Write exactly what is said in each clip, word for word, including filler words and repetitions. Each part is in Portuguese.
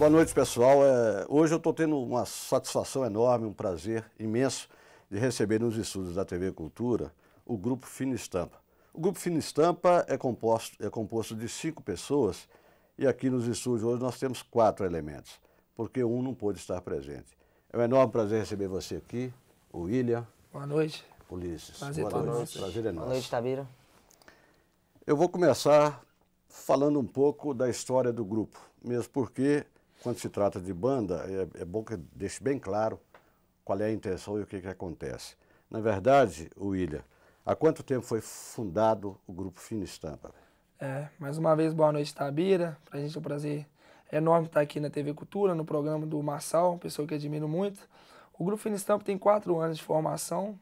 Boa noite, pessoal. É, hoje eu estou tendo uma satisfação enorme, um prazer imenso de receber nos estúdios da T V Cultura o Grupo Fina Estampa. O Grupo Fina Estampa é composto, é composto de cinco pessoas e aqui nos estúdios hoje nós temos quatro elementos, porque um não pôde estar presente. É um enorme prazer receber você aqui, o William. Boa noite. Ulisses. Prazer, Boa noite. noite. Prazer é nosso. Boa noite, Tabira. Eu vou começar falando um pouco da história do grupo, mesmo porque, quando se trata de banda, é, é bom que eu deixe bem claro qual é a intenção e o que, que acontece. Na verdade, William, há quanto tempo foi fundado o Grupo Fina Estampa? É, mais uma vez, boa noite, Tabira. Pra gente é um prazer enorme estar aqui na T V Cultura, no programa do Marçal, pessoa que admiro muito. O Grupo Fina Estampa tem quatro anos de formação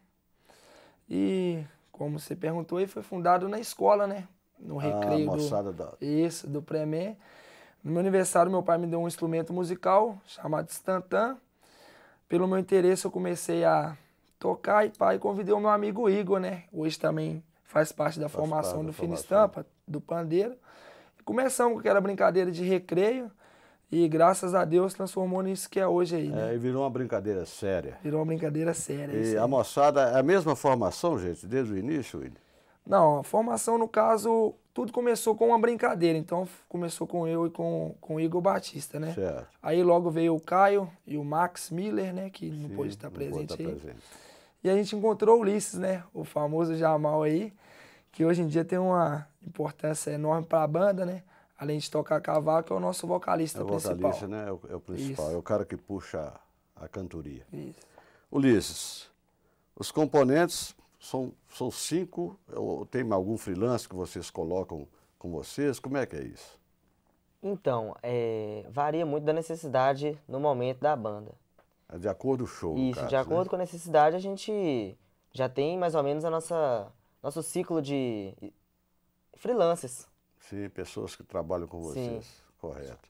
e, como você perguntou, ele foi fundado na escola, né? No recreio ah, moçada do, da... isso, do Pré-Mé. No meu aniversário, meu pai me deu um instrumento musical chamado Stantã. Pelo meu interesse, eu comecei a tocar e pai, convidei o meu amigo Igor, né? Hoje também faz parte da faz formação parte do da Fina formação. Estampa, do pandeiro. E começamos com aquela brincadeira de recreio e, graças a Deus, transformou nisso que é hoje aí, né? É, e virou uma brincadeira séria. Virou uma brincadeira séria. E isso a aí. moçada, é a mesma formação, gente, desde o início, William? Não, a formação, no caso, tudo começou com uma brincadeira. Então, começou com eu e com, com o Igor Batista, né? Certo. Aí logo veio o Caio e o Max Miller, né? Que não Sim, pôde estar não pôde presente estar aí. presente. E a gente encontrou o Ulisses, né? O famoso Jamal aí, que hoje em dia tem uma importância enorme para a banda, né? Além de tocar cavaco, é o nosso vocalista É o principal. vocalista, né? É o, é o principal, Isso. é o cara que puxa a cantoria. Isso. Ulisses, os componentes são, são cinco, ou tem algum freelance que vocês colocam com vocês? Como é que é isso? Então, é, varia muito da necessidade no momento da banda. É de acordo com o show, no Isso, caso, de acordo né? com a necessidade, a gente já tem mais ou menos a nossa nosso ciclo de freelancers. Sim, pessoas que trabalham com vocês, Sim. correto.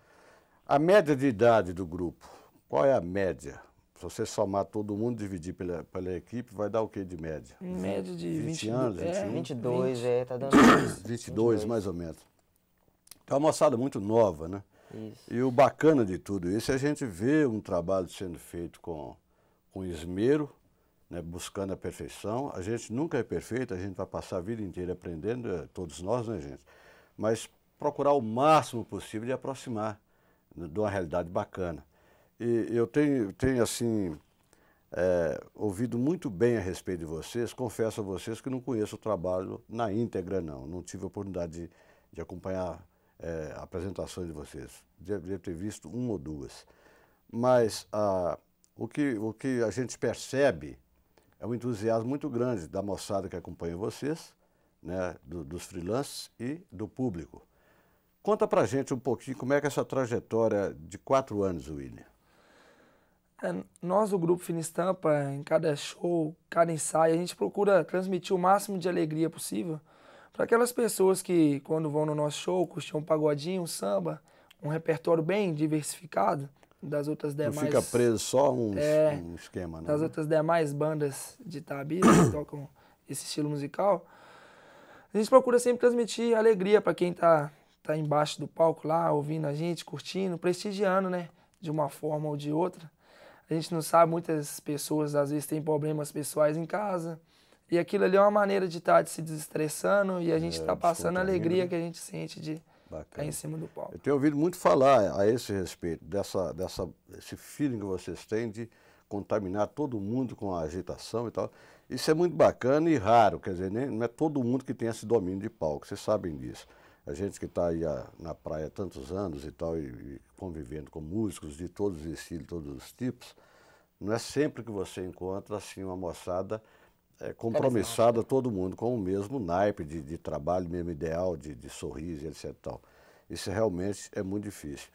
A média de idade do grupo, qual é a média? Se você somar todo mundo, dividir pela, pela equipe, vai dar o que de média? Em média de vinte vinte anos, é, vinte e um? vinte e dois, vinte. é, tá dando vinte e dois, mais ou menos. É uma moçada muito nova, né? Isso. E o bacana de tudo isso é a gente ver um trabalho sendo feito com, com esmero, né, buscando a perfeição. A gente nunca é perfeito, a gente vai passar a vida inteira aprendendo, é, todos nós, né, gente? Mas procurar o máximo possível de aproximar, né, de uma realidade bacana. E eu tenho, tenho assim, é, ouvido muito bem a respeito de vocês. Confesso a vocês que não conheço o trabalho na íntegra, não. Não tive a oportunidade de, de acompanhar É, apresentações de vocês. Devo ter visto uma ou duas. Mas ah, o, que, o que a gente percebe é um entusiasmo muito grande da moçada que acompanha vocês, né, do, dos freelancers e do público. Conta pra gente um pouquinho como é que é essa trajetória de quatro anos, William. É, nós, do Grupo Fina Estampa, em cada show, cada ensaio, a gente procura transmitir o máximo de alegria possível para aquelas pessoas que, quando vão no nosso show, curtem um pagodinho, um samba, um repertório bem diversificado das outras demais... Não fica preso só um, é, um esquema, não. Das né? outras demais bandas de Tabira que tocam esse estilo musical. A gente procura sempre transmitir alegria para quem tá, tá embaixo do palco lá, ouvindo a gente, curtindo, prestigiando, né? De uma forma ou de outra. A gente não sabe, muitas pessoas às vezes têm problemas pessoais em casa. E aquilo ali é uma maneira de estar se desestressando e a gente está É, passando a alegria né? que a gente sente de estar em cima do palco. Eu tenho ouvido muito falar a esse respeito, dessa, dessa, esse feeling que vocês têm de contaminar todo mundo com a agitação e tal. Isso é muito bacana e raro, quer dizer, nem, não é todo mundo que tem esse domínio de palco, vocês sabem disso. A gente que está aí a, na praia há tantos anos e tal, e, e convivendo com músicos de todos os estilos, todos os tipos, não é sempre que você encontra assim uma moçada é, compromissada, todo mundo com o mesmo naipe de, de trabalho, mesmo ideal, de, de sorriso, etcétera. Tal. Isso realmente é muito difícil.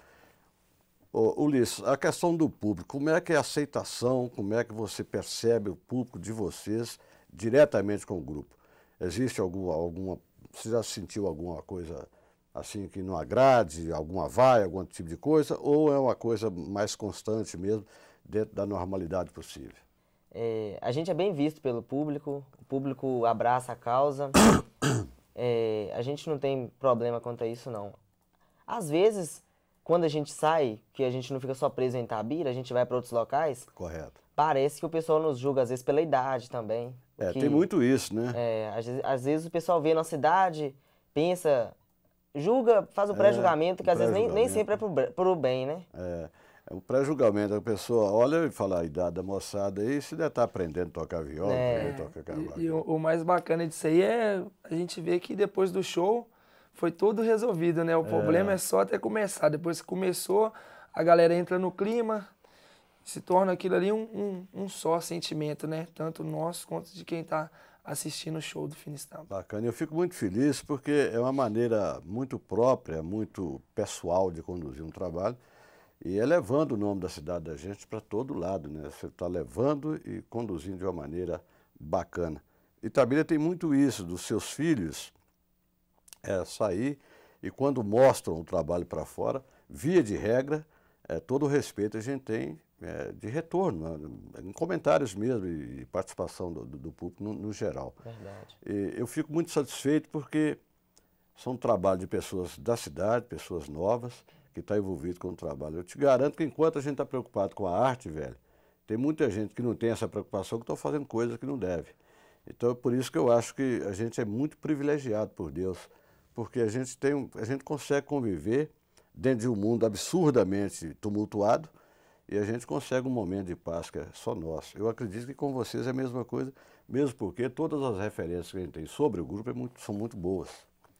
Ô, Ulisses, a questão do público, como é que é a aceitação, como é que você percebe o público de vocês diretamente com o grupo? Existe alguma, alguma você já sentiu alguma coisa assim que não agrade, alguma vaia, algum tipo de coisa, ou é uma coisa mais constante mesmo, dentro da normalidade possível? É, a gente é bem visto pelo público, o público abraça a causa, é, a gente não tem problema quanto a isso, não. Às vezes, quando a gente sai, que a gente não fica só preso em Itabira, a gente vai para outros locais, Correto. parece que o pessoal nos julga, às vezes, pela idade também. É, que, tem muito isso, né? É, às vezes, às vezes o pessoal vê a nossa idade, pensa, julga, faz o pré-julgamento, que o às vezes nem, nem pré-julgamento. sempre é pro, br- pro bem, né? É, é um pré-julgamento, a pessoa olha e fala a idade da moçada aí, se deve estar aprendendo a tocar viola, É. aprendendo a tocar E, cavaco. e o, o mais bacana disso aí é a gente ver que depois do show foi tudo resolvido, né? O problema é só até começar. Depois que começou, a galera entra no clima, se torna aquilo ali um, um, um só sentimento, né? Tanto nosso quanto de quem está assistindo o show do Fina Estampa. Bacana, eu fico muito feliz porque é uma maneira muito própria, muito pessoal de conduzir um trabalho e é levando o nome da cidade da gente para todo lado, né? Você está levando e conduzindo de uma maneira bacana. Itabira tem muito isso, dos seus filhos é, sair e quando mostram o trabalho para fora, via de regra, é, todo o respeito a gente tem é, de retorno, né? Em comentários mesmo e participação do, do, do público no, no geral. Verdade. E eu fico muito satisfeito porque são um trabalho de pessoas da cidade, pessoas novas, que estão envolvidas com o trabalho. Eu te garanto que enquanto a gente está preocupado com a arte, velho, tem muita gente que não tem essa preocupação, que estão fazendo coisas que não deve. Então é por isso que eu acho que a gente é muito privilegiado por Deus, porque a gente, tem, um- a gente consegue conviver dentro de um mundo absurdamente tumultuado e a gente consegue um momento de paz que é só nosso. Eu acredito que com vocês é a mesma coisa, mesmo porque todas as referências que a gente tem sobre o grupo é muito- são muito boas.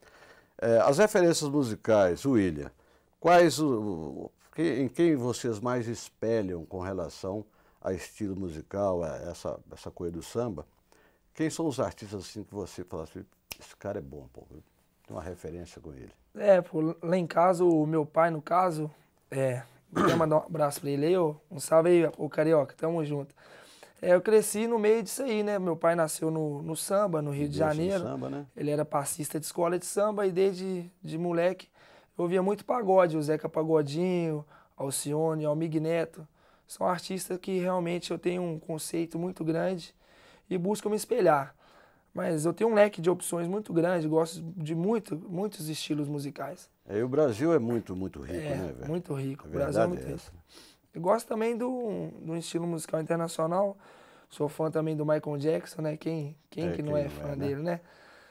É, as referências musicais, William, quais o, o- que- em quem vocês mais espelham com relação a estilo musical, a essa, essa coisa do samba? Quem são os artistas assim que você fala assim, esse cara é bom, pô, eu tenho uma referência com ele? É, pô, lá em casa, o meu pai, no caso, é, queria mandar um abraço pra ele aí, ô, um salve aí, ô Carioca, tamo junto. É, eu cresci no meio disso aí, né? Meu pai nasceu no, no samba, no Rio de Berço do Janeiro. samba, né? Ele era passista de escola de samba e desde de moleque eu ouvia muito pagode, o Zeca Pagodinho, Alcione, Almig Neto. São artistas que realmente eu tenho um conceito muito grande e busco me espelhar. Mas eu tenho um leque de opções muito grande, gosto de muito, muitos estilos musicais. É, e o Brasil é muito, muito rico, É, né, velho? muito rico. A O Brasil é verdade muito é rico. essa. Eu gosto também do, do estilo musical internacional. Sou fã também do Michael Jackson, né? Quem, quem É, que não quem é não fã é, né? dele, né?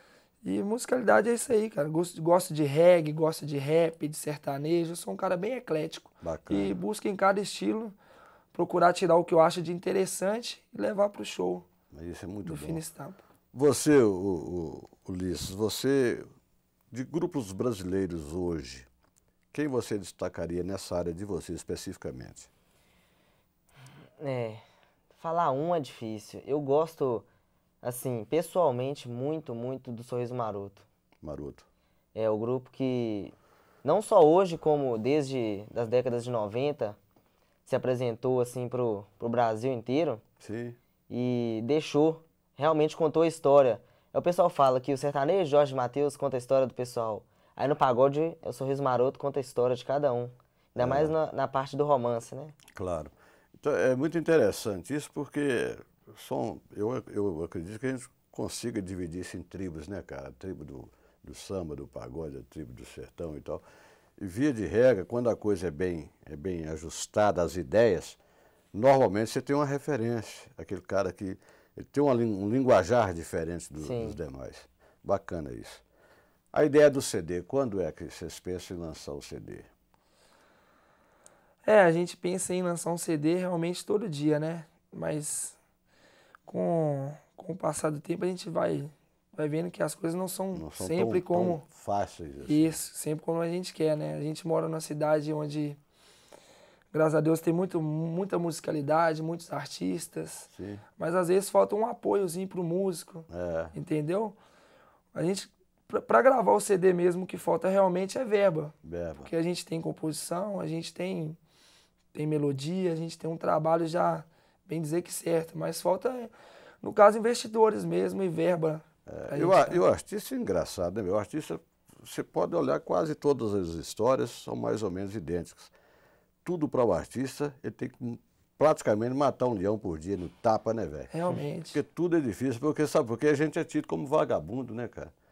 E musicalidade é isso aí, cara. Gosto, gosto de reggae, gosto de rap, de sertanejo. Eu sou um cara bem eclético. Bacana. E busco em cada estilo procurar tirar o que eu acho de interessante e levar pro show Mas isso é muito do bom. Fina Estampa. Você, o, o, Ulisses, você, de grupos brasileiros hoje, quem você destacaria nessa área de você especificamente? É, falar um é difícil. Eu gosto, assim, pessoalmente, muito, muito do Sorriso Maroto. Maroto. É o grupo que, não só hoje, como desde das décadas de noventa, se apresentou, assim, pro, pro Brasil inteiro Sim. e deixou, realmente contou a história. Aí o pessoal fala que o sertanejo, Jorge Mateus, conta a história do pessoal. Aí no pagode, o Sorriso Maroto conta a história de cada um. Ainda mais na, na parte do romance, né? Claro. Então, é muito interessante isso porque são, eu, eu acredito que a gente consiga dividir isso em tribos, né, cara? A tribo do, do samba, do pagode, a tribo do sertão e tal. E via de regra, quando a coisa é bem, é bem ajustada às ideias, normalmente você tem uma referência. Aquele cara que ele tem uma, lin- um linguajar diferente do- Sim. dos demais. Bacana isso. A ideia do C D, quando é que vocês pensam em lançar o C D? É, a gente pensa em lançar um C D realmente todo dia, né? Mas com, com o passar do tempo a gente vai, vai vendo que as coisas não são, Não são sempre tão, como tão fáceis assim. isso, sempre como a gente quer, né? A gente mora numa cidade onde, graças a Deus, tem muito, muita musicalidade, muitos artistas, Sim. mas às vezes falta um apoiozinho pro músico, É, entendeu? A gente, pra, pra gravar o C D mesmo, o que falta realmente é verba. Beba. Porque a gente tem composição, a gente tem, tem melodia, a gente tem um trabalho já, bem dizer que certo, mas falta, no caso, investidores mesmo e verba. pra E o, gente, a- tá? e o artista é engraçado, né, meu? O artista, você pode olhar quase todas as histórias, são mais ou menos idênticas. Tudo para o artista, ele tem que praticamente matar um leão por dia no tapa, né, velho? Realmente. Porque tudo é difícil, porque sabe, porque a gente é tido como vagabundo, né, cara?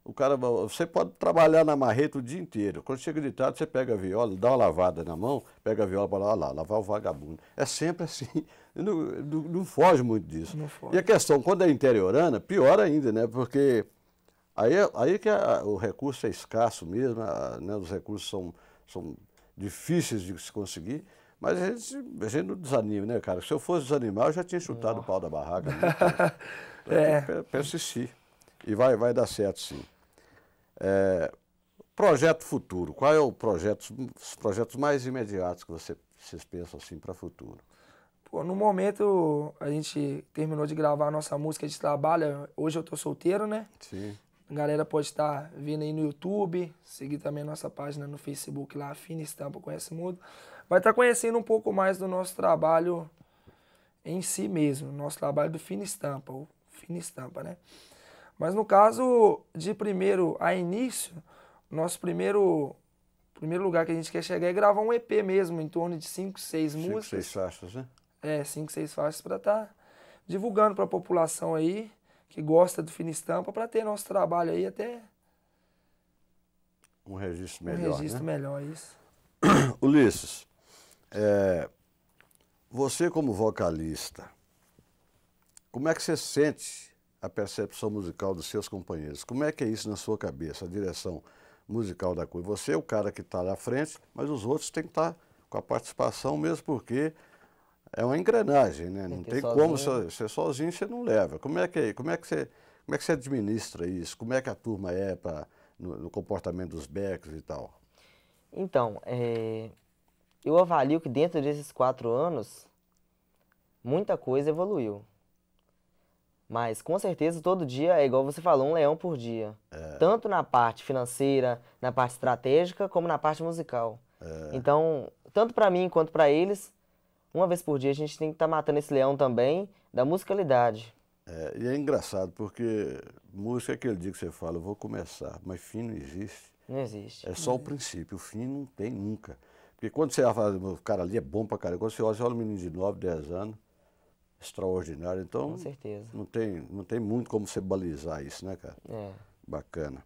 o cara, você pode trabalhar na marreta o dia inteiro. Quando chega de tarde, você pega a viola, dá uma lavada na mão, pega a viola para lá, lá, lavar o vagabundo. É sempre assim. Não, não, não foge muito disso. Não foge. E a questão, quando é interiorana, pior ainda, né? Porque aí, aí que a, o recurso é escasso mesmo, a, né? Os recursos são, são difíceis de se conseguir. Mas a gente, a gente não desanima, né, cara? Se eu fosse desanimar, eu já tinha chutado não. o pau da barraca. Então, é. Persistir. E vai, vai dar certo, sim. É, projeto futuro. Qual é o projeto, os projetos mais imediatos que você, vocês pensam assim para o futuro? Pô, no momento, a gente terminou de gravar a nossa música de trabalho. Hoje eu tô solteiro, né? Sim. A galera pode estar vindo aí no YouTube, seguir também a nossa página no Facebook lá, Fina Estampa Conhece Mudo. Vai estar conhecendo um pouco mais do nosso trabalho em si mesmo, nosso trabalho do Fina Estampa, o Fina Estampa, né? Mas no caso de primeiro a início, nosso primeiro, primeiro lugar que a gente quer chegar é gravar um E P mesmo, em torno de cinco, seis músicas. cinco, seis faixas, né? É, cinco, seis faixas para estar divulgando para a população aí, que gosta do Fina Estampa, para ter nosso trabalho aí até... Um registro melhor, Um registro né? melhor, isso. Ulisses, é, você como vocalista, como é que você sente a percepção musical dos seus companheiros? Como é que é isso na sua cabeça, a direção musical da coisa? Você é o cara que está na frente, mas os outros têm que estar com a participação mesmo, porque é uma engrenagem, né? Não tem como você, você sozinho, você não leva. Como é que, como é que, você, como é que você administra isso? Como é que a turma é pra, no, no comportamento dos backs e tal? Então, é, eu avalio que dentro desses quatro anos, muita coisa evoluiu. Mas, com certeza, todo dia é igual você falou, um leão por dia. É. Tanto na parte financeira, na parte estratégica, como na parte musical. É. Então, tanto para mim quanto para eles, uma vez por dia a gente tem que estar tá matando esse leão também da musicalidade. É, e é engraçado, porque música é aquele dia que você fala, eu vou começar, mas fim não existe. Não existe. É só o princípio, o fim não tem nunca. Porque quando você fala, o cara ali é bom pra caramba, quando você olha, você olha um menino de nove, dez anos, extraordinário, então com certeza. Não tem, não tem muito como você balizar isso, né, cara? É. Bacana.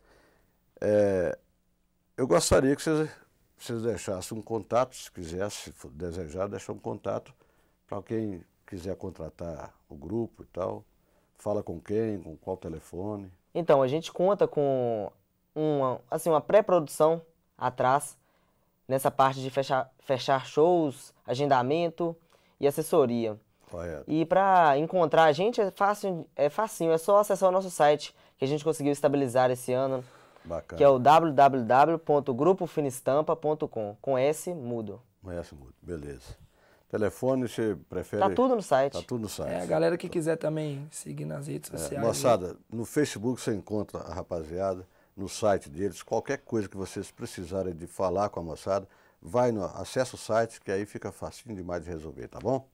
É, eu gostaria que vocês, vocês deixassem um contato, se quisesse, se desejar, deixar um contato para quem quiser contratar o grupo e tal. Fala com quem, com qual telefone. Então, a gente conta com uma, assim, uma pré-produção atrás, nessa parte de fechar, fechar shows, agendamento e assessoria. Correto. E para encontrar a gente é fácil, é facinho, é só acessar o nosso site, que a gente conseguiu estabilizar esse ano. Bacana. Que é o w w w ponto grupo fina estampa ponto com, com S mudo. Com S mudo, beleza. Telefone, você prefere? Tá tudo no site. Tá tudo no site. É, a galera que quiser também seguir nas redes sociais. É, moçada, no Facebook você encontra a rapaziada, no site deles, qualquer coisa que vocês precisarem de falar com a moçada, vai no, acessa o site, que aí fica facinho demais de resolver, tá bom?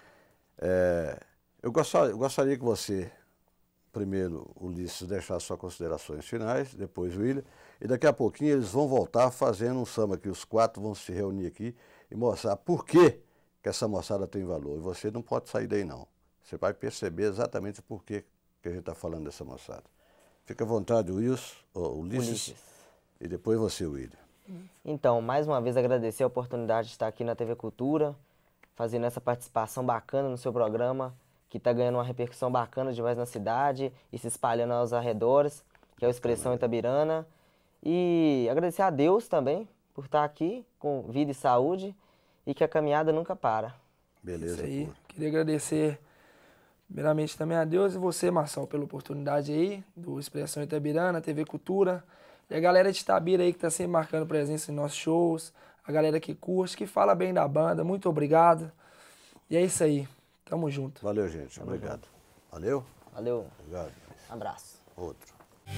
É, eu, gostaria, eu gostaria que você, primeiro, Ulisses, deixasse suas considerações finais, depois o William, e daqui a pouquinho eles vão voltar fazendo um samba aqui, os quatro vão se reunir aqui e mostrar por que que essa moçada tem valor. E você não pode sair daí, não. Você vai perceber exatamente por que que a gente está falando dessa moçada. Fica à vontade, Wilson, ou Ulisses, Ulisses, e depois você, William. Então, mais uma vez agradecer a oportunidade de estar aqui na T V Cultura, fazendo essa participação bacana no seu programa, que está ganhando uma repercussão bacana demais na cidade e se espalhando aos arredores, que é o Expressão Itabirana. E agradecer a Deus também por estar aqui com vida e saúde e que a caminhada nunca para. Beleza. Isso aí. Pô. Queria agradecer primeiramente também a Deus e você, Marçal, pela oportunidade aí do Expressão Itabirana, T V Cultura. E a galera de Itabira aí que está sempre marcando presença em nossos shows, a galera que curte, que fala bem da banda, muito obrigado. E é isso aí, tamo junto. Valeu, gente, Tamo obrigado. junto. Valeu? Valeu. Obrigado. Abraço. Outro.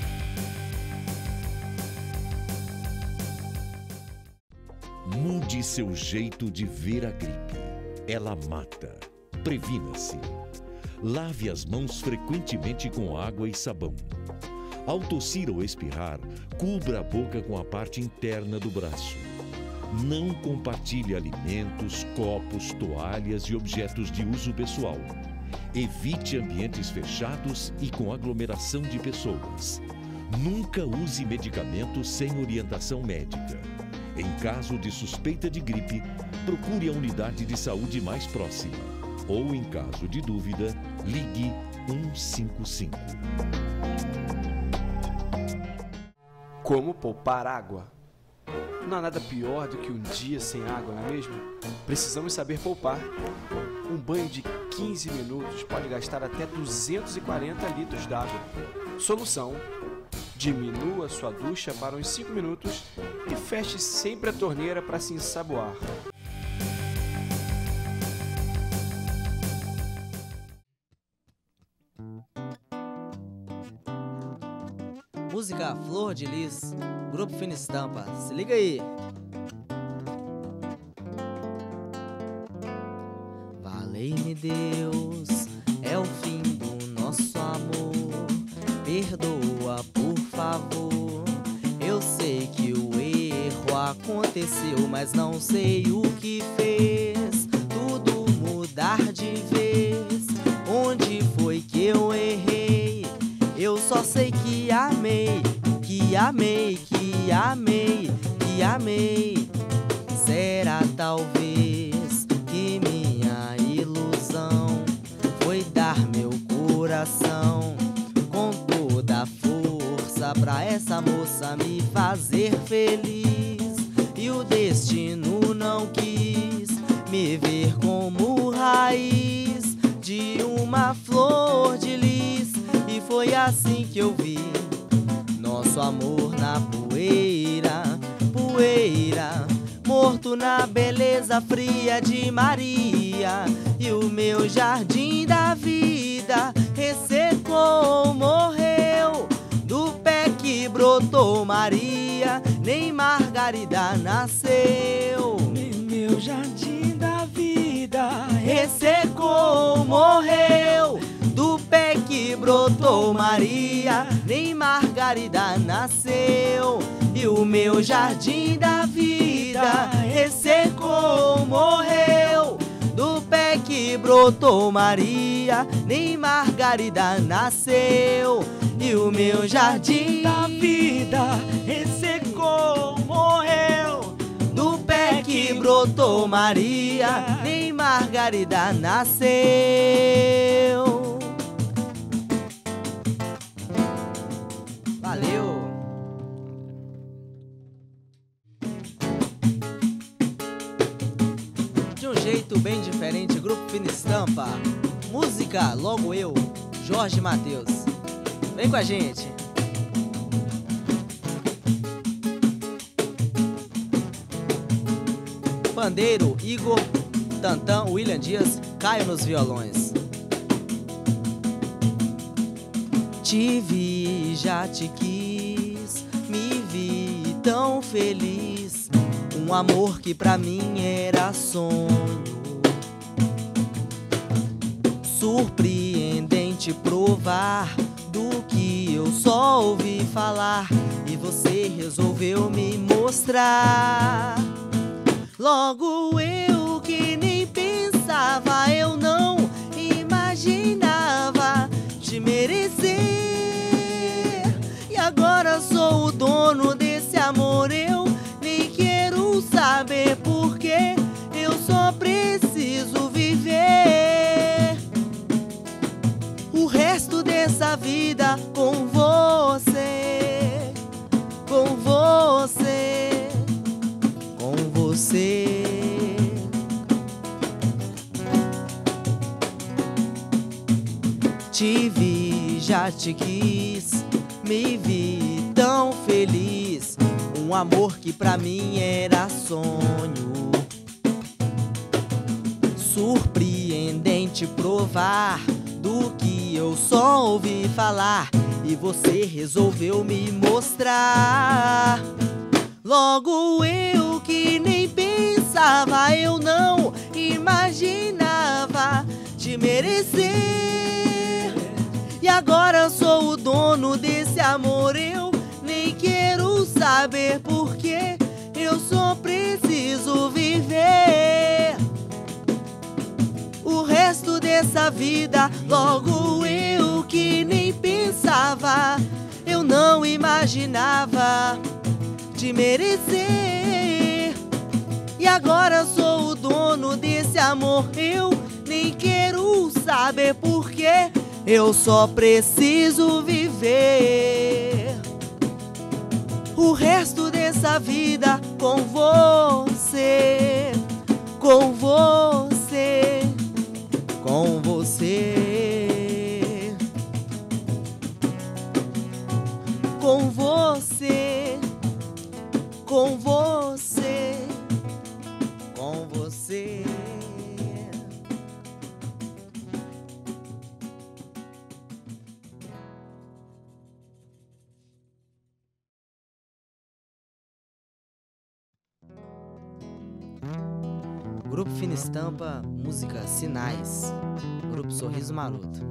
Mude seu jeito de ver a gripe. Ela mata. Previna-se. Lave as mãos frequentemente com água e sabão. Ao tossir ou espirrar, cubra a boca com a parte interna do braço. Não compartilhe alimentos, copos, toalhas e objetos de uso pessoal. Evite ambientes fechados e com aglomeração de pessoas. Nunca use medicamentos sem orientação médica. Em caso de suspeita de gripe, procure a unidade de saúde mais próxima. Ou, em caso de dúvida, ligue um cinco cinco. Como poupar água? Não há nada pior do que um dia sem água, não é mesmo? Precisamos saber poupar. Um banho de quinze minutos pode gastar até duzentos e quarenta litros d'água. Solução: diminua sua ducha para uns cinco minutos e feche sempre a torneira para se ensaboar. Música Flor de Lis, Grupo Fina Estampa. Se liga aí. Valei-me Deus, é o fim do nosso amor. Perdoa, por favor. Eu sei que o erro aconteceu, mas não sei o que fez tudo mudar de vez. Onde foi que eu errei? Eu só sei que amei, que amei, que amei, que amei. Será talvez que minha ilusão foi dar meu coração com toda a força pra essa moça me fazer feliz. E o destino não quis me ver como raiz de uma flor de lis. E foi assim que eu vi nosso amor na poeira, poeira, morto na beleza fria de Maria. E o meu jardim da vida ressecou, morreu. Do pé que brotou Maria, nem Margarida nasceu. E meu jardim da vida Ressecou, morreu. Do pé que brotou Maria, nem Margarida nasceu. E o meu jardim da vida ressecou, morreu. Do pé que brotou Maria, nem Margarida nasceu. E o meu jardim da vida ressecou, morreu. do pé que brotou Maria, nem Margarida nasceu. Valeu! De um jeito bem diferente, Grupo Fina Estampa. Música Logo Eu, Jorge Mateus. Vem com a gente. Pandeiro, Igor, Tantã, William Dias, Caio nos violões. Te vi, já te quis, me vi tão feliz. Um amor que pra mim era sonho. Surpreendente provar do que eu só ouvi falar. E você resolveu me mostrar. Logo eu que nem pensava, eu não imaginava te merecer. E agora sou o dono desse amor, eu nem quero saber porquê. Eu só preciso viver o resto dessa vida com você, com você, com você. Te vi, já te quis, me vi tão feliz. Um amor que pra mim era sonho. Surpreendente provar do que eu só ouvi falar. E você resolveu me mostrar. Logo eu que nem pensava, eu não imaginava te merecer. E agora sou o dono desse amor, eu nem quero saber porquê. Eu só preciso viver o resto dessa vida. Logo eu que nem pensava, eu não imaginava de merecer. E agora sou o dono desse amor. Eu nem quero saber porquê. Eu só preciso viver o resto dessa vida com você, com você, com você, com você, com você, com você. Grupo Fina Estampa, música Sinais. Grupo Sorriso Maroto.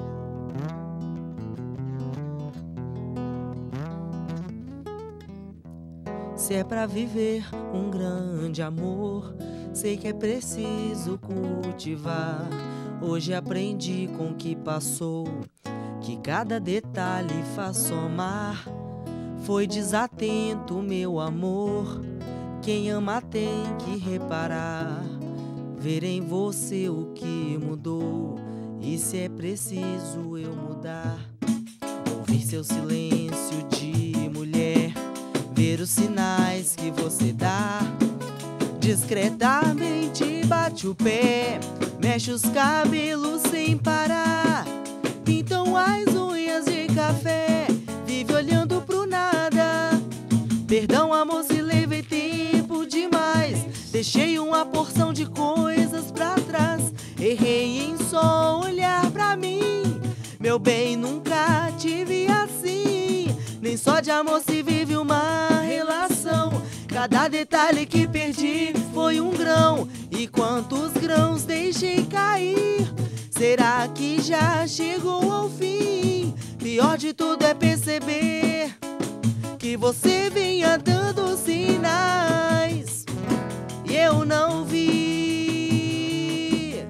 Se é pra viver um grande amor, sei que é preciso cultivar. Hoje aprendi com o que passou, que cada detalhe faz somar. Foi desatento, meu amor, quem ama tem que reparar. Ver em você o que mudou, e se é preciso eu mudar. Ouvir seu silêncio de mulher, ver os sinais que você dá. Discretamente bate o pé, mexe os cabelos sem parar. Pintam as unhas de café, vive olhando pro nada. Perdão, amor, se levei tempo demais. Deixei uma porção de coisas pra trás. Errei em só olhar pra mim. Meu bem, nunca tive assim. Nem só de amor se vive uma relação. Cada detalhe que perdi foi um grão. E quantos grãos deixei cair? Será que já chegou ao fim? Pior de tudo é perceber que você vinha dando sinais e eu não vi.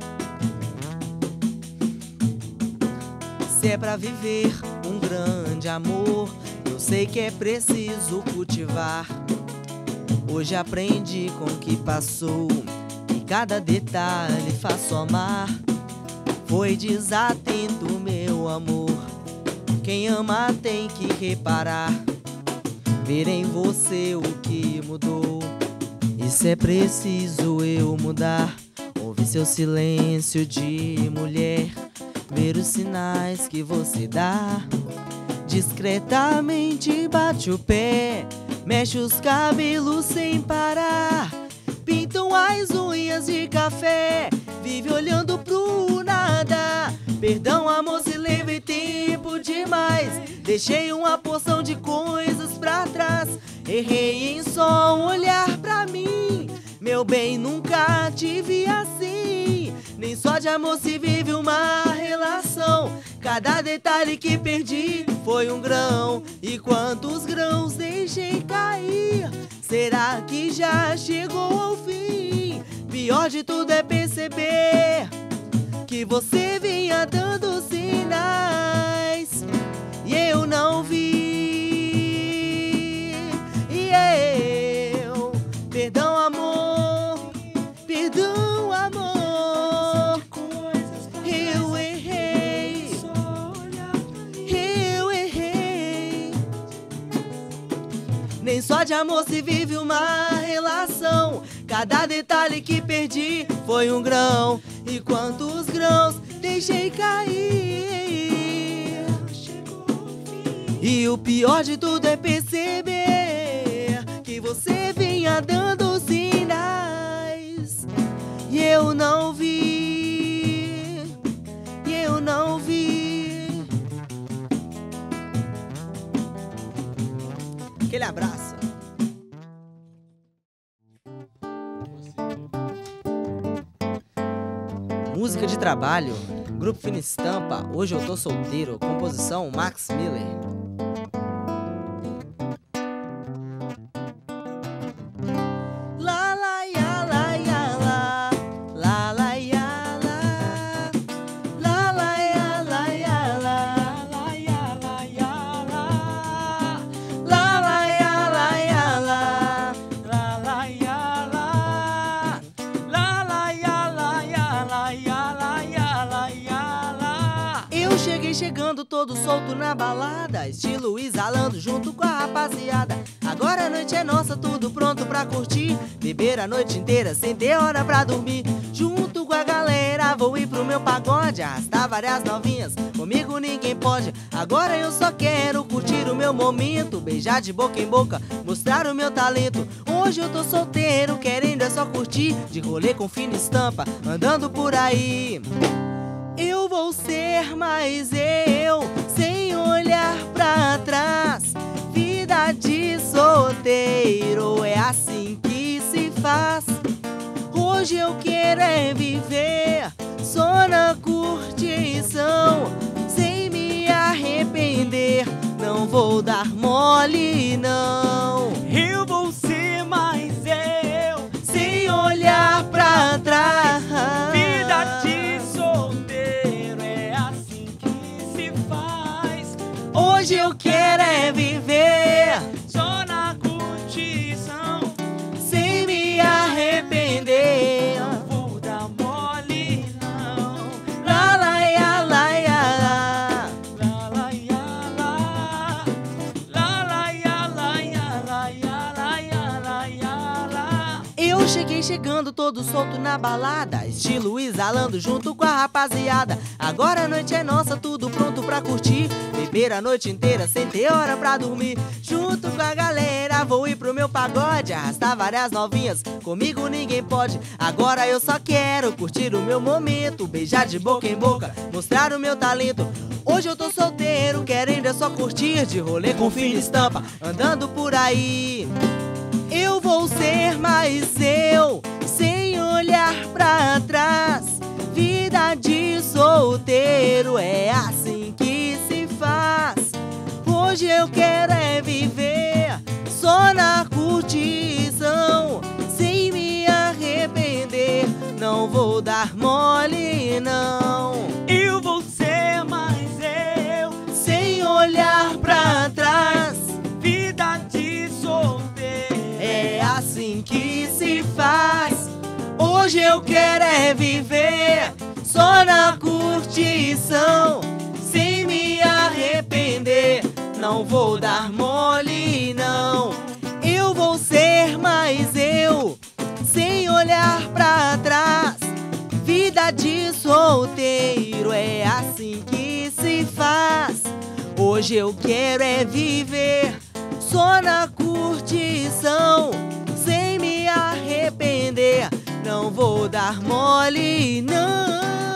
Se é pra viver um grande amor, eu sei que é preciso cultivar. Hoje aprendi com o que passou, e cada detalhe faz somar. Foi desatento, meu amor, quem ama tem que reparar. Ver em você o que mudou, e se é preciso eu mudar. Ouvir seu silêncio de mulher, ver os sinais que você dá. Discretamente bate o pé, mexe os cabelos sem parar. Pintam as unhas de café, vive olhando pro nada. Perdão, amor, se levei tempo demais. Deixei uma porção de coisas pra trás. Errei em só olhar pra mim. Meu bem, nunca tive assim. Nem só de amor se vive uma relação. Cada detalhe que perdi foi um grão. E quantos grãos deixei cair? Será que já chegou ao fim? Pior de tudo é perceber que você vinha dando sinais e eu não vi. E eu, perdão, amor, perdão, amor, eu errei, eu errei. Nem só de amor se vive uma relação. Cada detalhe que perdi foi um grão. E quantos grãos deixei cair? E o pior de tudo é perceber que você vinha dando sinais e eu não vi, e eu não vi. Aquele abraço. Música de trabalho, Grupo Fina Estampa, Hoje Eu Tô Solteiro, composição Max Miller. La la ya la ya la, la la ya la, la la ya la ya la, la ya la ya la, chegando todo solto na balada, estilo exalando junto com a rapaziada. Agora a noite é nossa, tudo pronto pra curtir, beber a noite inteira sem ter hora pra dormir. Junto com a galera vou ir pro meu pagode, arrastar várias novinhas, comigo ninguém pode. Agora eu só quero curtir o meu momento, beijar de boca em boca, mostrar o meu talento. Hoje eu tô solteiro, querendo é só curtir, de rolê com fina estampa, andando por aí. Eu vou ser mais eu, sem olhar pra trás. Vida de solteiro é assim que se faz. Hoje eu quero é viver só na curtição, sem me arrepender, não vou dar mole não. Eu vou ser mais eu, sem olhar pra trás. vida de solteiro é assim que se faz. Hoje eu quero é viver só na curtição, sem me arrepender, não vou dar mole não. lá lá ia lá ia lá. Lá, lá, ia, lá. Lá, lá, ia, lá, ia, lá, ia, lá, ia, lá, ia, lá. Eu cheguei chegando todo solto na balada, estilo exalando junto com a rapaziada. Agora a noite é nossa, tudo pronto pra curtir, beber a noite inteira sem ter hora pra dormir. Junto com a galera vou ir pro meu pagode, arrastar várias novinhas, comigo ninguém pode. Agora eu só quero curtir o meu momento, beijar de boca em boca, mostrar o meu talento. Hoje eu tô solteiro, querendo é só curtir, de rolê com fina estampa, andando por aí. Eu vou ser mais eu, sem olhar pra trás. Vida de solteiro é assim que se faz. Hoje eu quero é viver só na curtição, sem me arrepender, não vou dar mole não. Eu vou ser mais eu, Sem olhar pra trás, vida de solteiro é assim que se faz. Hoje eu quero é viver só na curtição, sem me arrepender, não vou dar mole não. Eu vou ser mais eu, sem olhar pra trás. Vida de solteiro é assim que se faz. Hoje eu quero é viver só na curtição, sem me arrepender, não vou dar mole não.